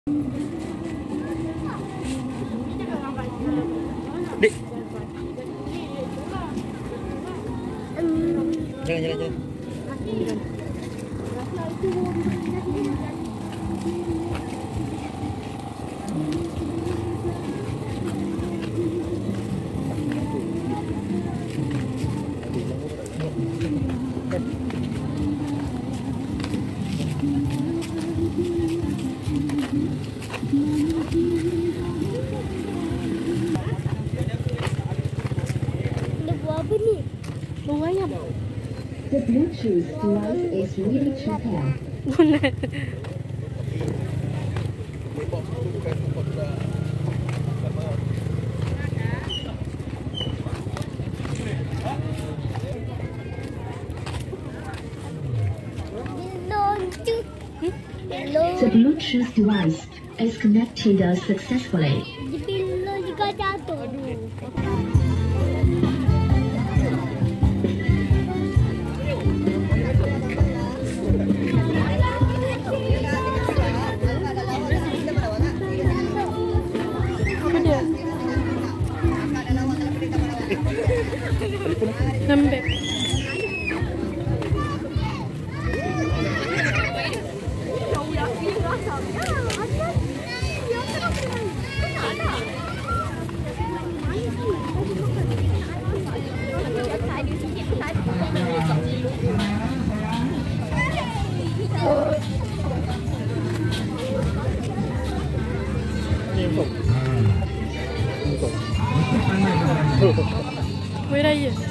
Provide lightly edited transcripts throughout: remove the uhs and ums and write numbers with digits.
Dik. Jalan. The Bluetooth device is ready to pair. The Bluetooth device is connected successfully. Lembek. Quay đây vậy?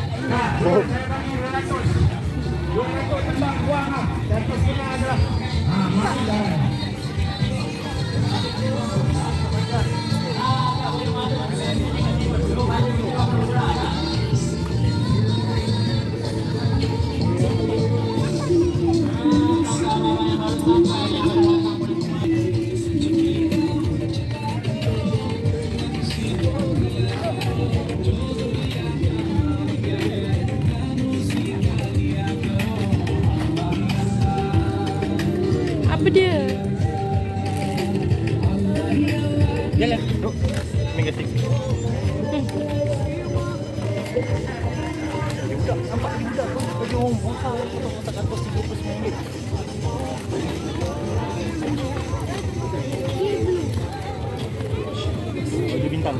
Apa dia? Jalan. Duk. Negatif. Budak, nampak budak tu baju orang mahal kotak atas RM39. Baju bintang.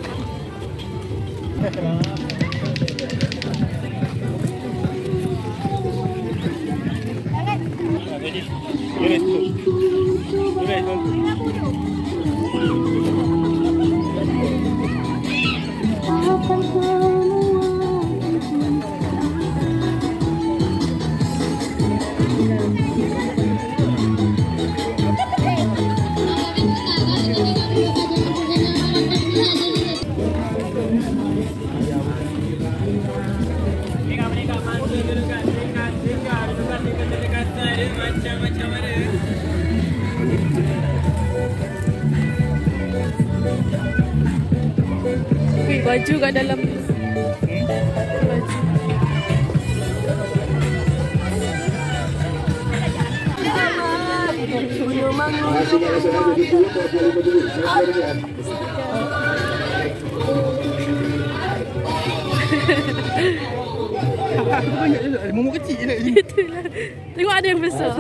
Jadi, unit tu. Unit tu. Wih, baju kat dalam. Baju. Momo kecil je. Itulah. Tengok ada yang besar.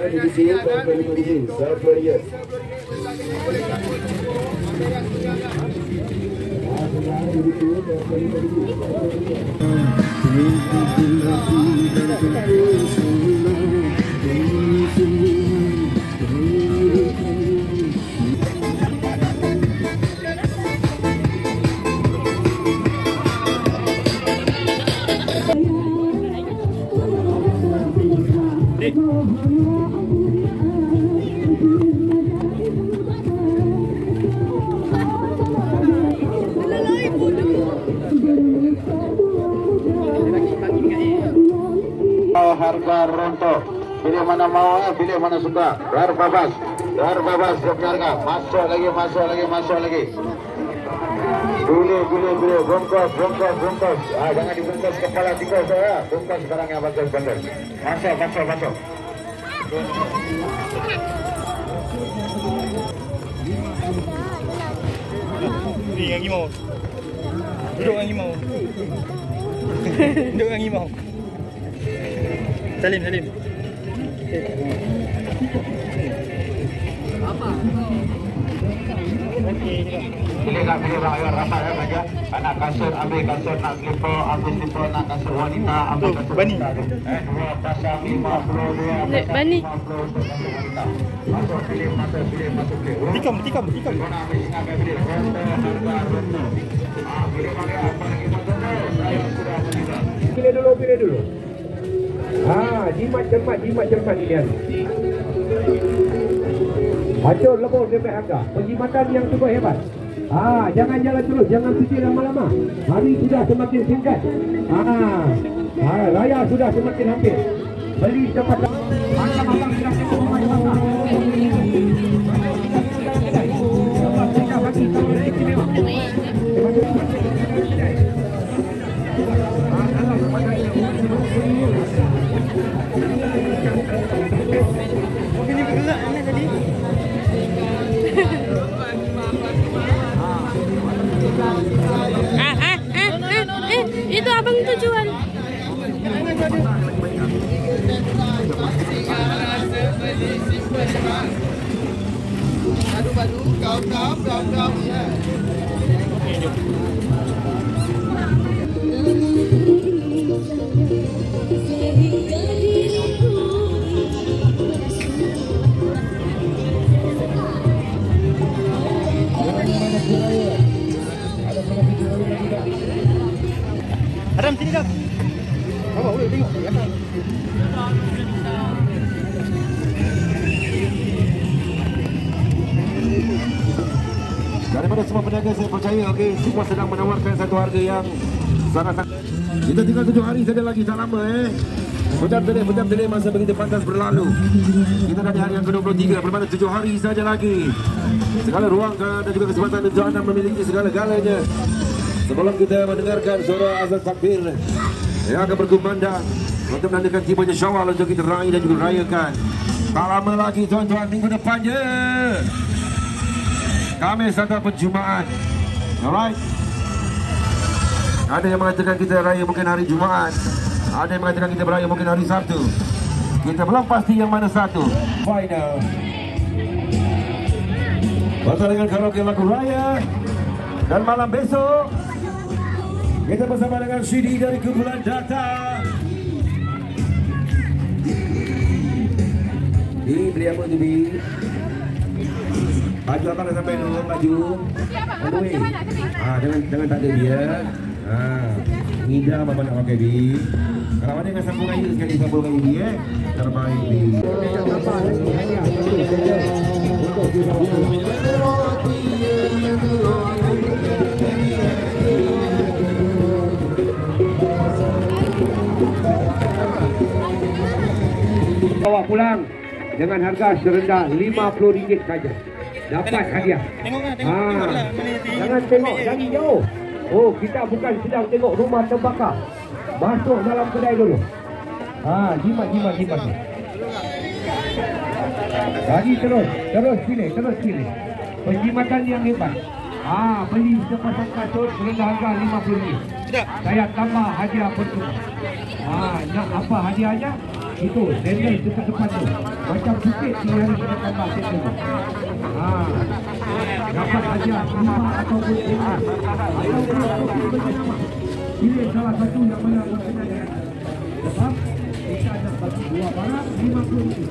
Harga rontok, pilih mana mau, pilih mana suka. Dar babas, siap harga. Masuk lagi. Pilih, bungkus. Jangan dibungkus kepala tikus ya. Bungkus sekarang yang bandel. Masuk. dengan rimau. Duduk dengan rimau. Duduk dengan rimau. Salim. Pilih rakyat ramai saja. Anak kasut ambil kasut, nak slipper ambil slipper, nak kasut wanita ambil kasut wanita. 2 pasang 52. Nek Bani. Masuk pilih, masuk pilih. Tikam. Mana ambil ingat pilih. Harga rontok. Pilih mana apa lagi masuk. Saya sudah meninggal. Pilih dulu. Jimat cepat dia. Hancur lebur sampai harga. Penjimatan yang cukup hebat. Jangan jalan terus, jangan fikir lama-lama. Hari sudah semakin singkat. Raya sudah semakin hampir. Beli cepat. Abang sudah tengok rumah pasar. Kita bagi tahu istimewa. Ini bergerak mana tadi? Itu abang tu jual. Badu, kau ya. Haram sini dah. Bawa boleh tengok. Daripada semua peniaga saya percaya semua sedang menawarkan satu harga yang sangat-sangat. Kita tinggal 7 hari saja lagi, tak lama Pejam telih masa begitu pantas berlalu. Kita dah di hari yang ke-23, bermakna 7 hari saja lagi. Segala ruang dan juga kesempatan untuk anda memiliki segala-galanya. Sebelum kita mendengarkan suara azan takbir yang akan berkumandang untuk menandakan tibanya Syawal untuk kita raih dan juga rayakan. Tak lama lagi tuan-tuan, minggu depan je Khamis ataupun Jumaat. Alright. Ada yang mengatakan kita raya mungkin hari Jumaat, ada yang mengatakan kita beraya mungkin hari Sabtu. Kita belum pasti yang mana satu. Final pertandingan karaoke lagu raya. Dan malam besok kita bersama dengan Sidi dari kumpulan Data. Beli apa tu Bi? Baju apa dah sampai dulu baju? Jangan tak ada dia. Nida apa nak pakai Bi? Kalau ada yang sambung air sekali sambung air Bi terbaik Bi. Bawa pulang dengan harga serendah RM50 saja. Dapat hadiah. Jangan tengok dari jauh. Oh, kita bukan sedang tengok rumah terbakar. Masuk dalam kedai dulu. Jimat. Lagi terus pilih. Penjimatan yang hebat. Beli sepasang kasut serendah harga RM50. Saya tambah hadiah percuma. Nak apa hadiahnya? Itu sendal dekat-dekat tu. Macam bukit yang harus kita tambah sendal. Dapat hadiah rumah ataupun rumah. Pilih salah satu yang mana berkenaan. Sebab kita ada bagi 2 barang RM50.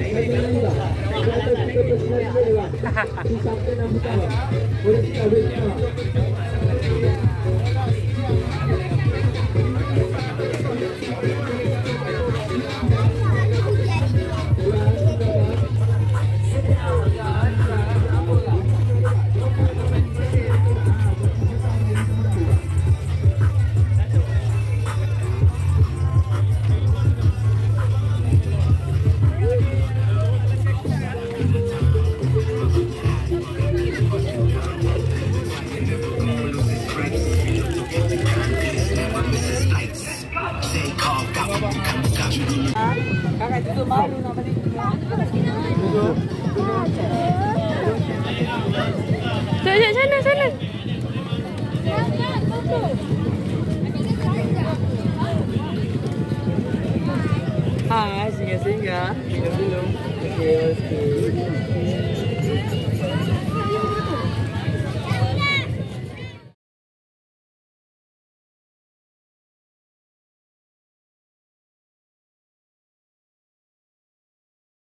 Kakak itu malu nama dia. Sekejap, sana, sana. Ah, singgah-singgah. Minum dulu. Okey, okey.